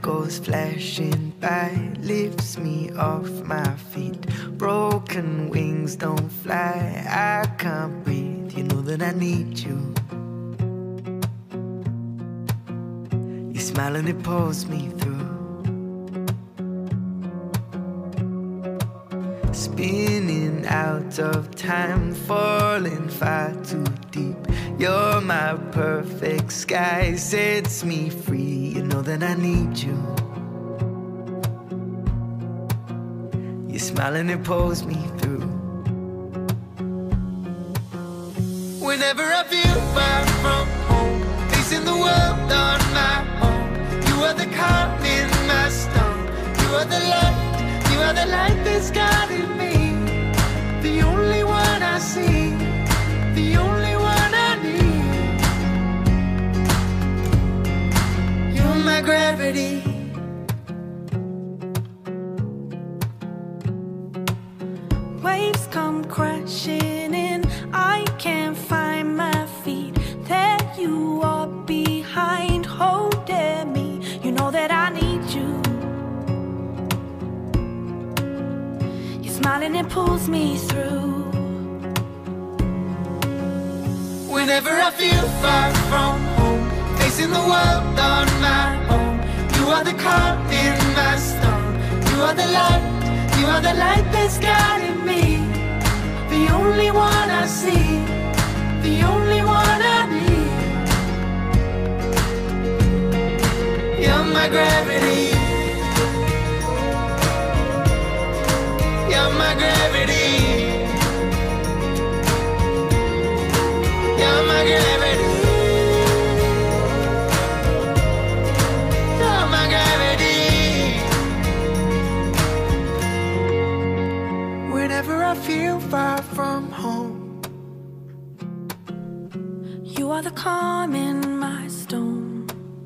goes flashing by, lifts me off my feet. Broken wings don't fly, I can't breathe, you know that I need you. You smile and it pulls me through. Spinning out of time, falling far too deep. You're my perfect sky, sets me free, you know that I need you. You smile and it pulls me through. Whenever I feel far from home, facing the world on my own, you are the calm in my storm. You are the light that's guiding me. The only one I see, the only one I need. You're my gravity. Waves come crashing in, I can't find my feet. There you are behind, holding me. You know that I need you. You're smiling, it pulls me through. Whenever I feel far from home, facing the world on my own, you are the calm in my storm. You are the light that's guiding me. The only one I see, the only one I need. You're my gravity. You're my gravity. You're my gravity. You're my gravity. Whenever I feel far from home, You are the calm in my storm.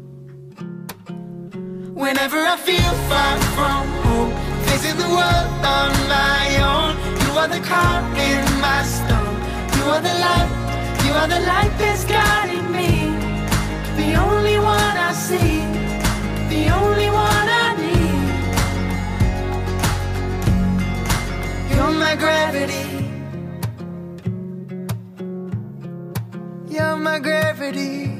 whenever I feel far from home, facing the world on my own, you are the calm in my storm. You are the light that's guiding me. The only one I see, the only one I need. You're my gravity. You're my gravity.